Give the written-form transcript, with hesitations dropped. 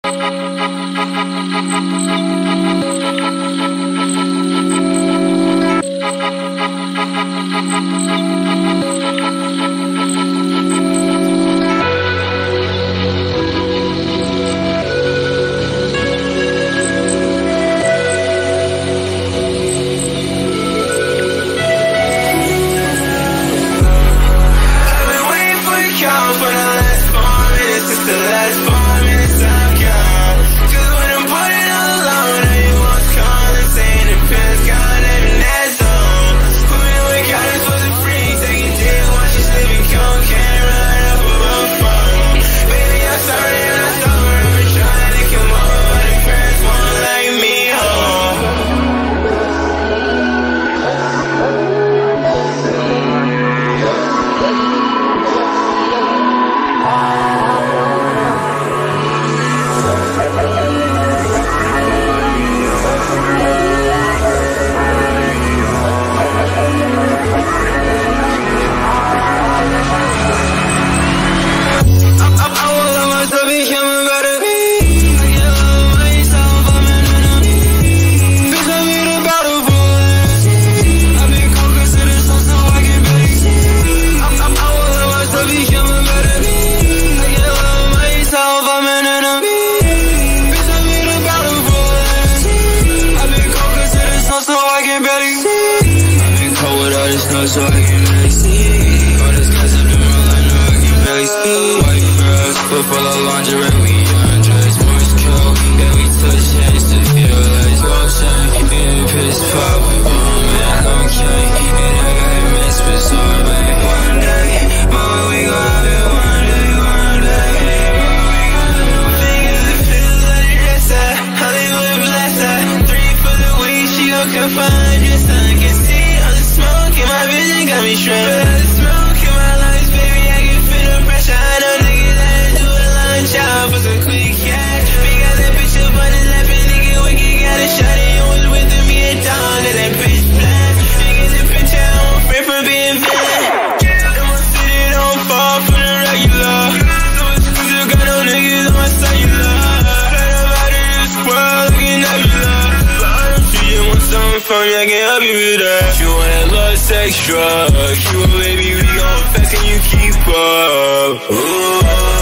So I can barely see. All this guys have been rolling, no, I can barely speak. White girls, foot full of lingerie, we undress, Morse code. Yeah, we touch hands to feel like motion. Getting pissed pop, man, okay. And I got mixed with sorbet. One day, mama, we gon' have it one day, one day. Fingers that feel like a dresser, Hollywood blesser. 3 for the week, she gon' come find just so I can see. My vision got me shriveled. All the smoke in my lungs, baby, I can feel the pressure. I know niggas that do a lunch out for some quick cash. We got that bitch up on his lap, and nigga wicked got a shot. And was with me a dog, and that bitch blind. Niggas in picture, I'm afraid from being villain. And my city don't fall for the regular. So much still got no niggas on my cellular. Heard about it in this world, looking nebula. But I don't see you want something from me, I can help you with that. You want that love, sex, drugs. You a baby, we gon' fast and you keep up. Ooh.